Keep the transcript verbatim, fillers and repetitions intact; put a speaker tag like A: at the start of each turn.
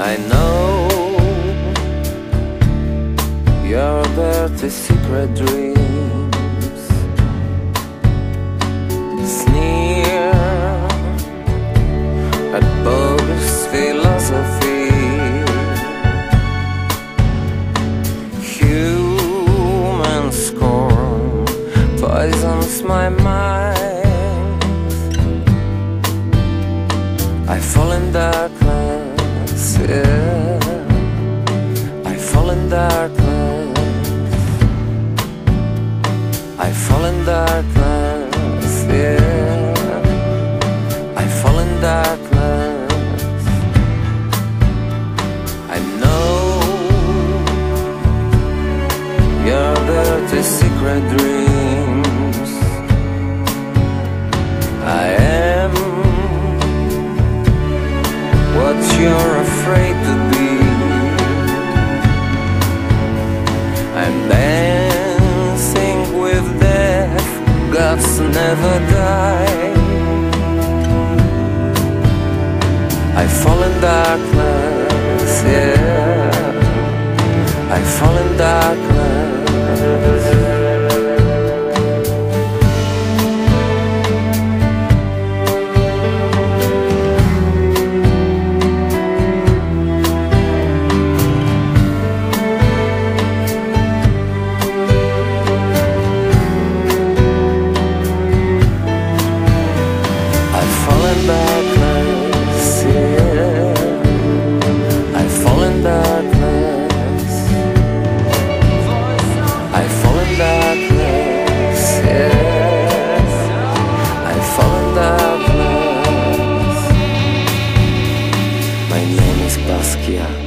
A: I know your dirty secret dreams sneer at bogus philosophy. Human scorn poisons my mind. I fall in darkness, yeah. I fall in darkness. I fall in darkness, yeah. I fall in darkness. I know your dirty secret dreams. I am what you're afraid to be. I'm dancing with death, gods never die. I fall in darkness, yeah. I fall in darkness. Darkness, yeah. I fall in darkness. I fall in darkness, yeah. I fall in darkness. My name is Basquiat.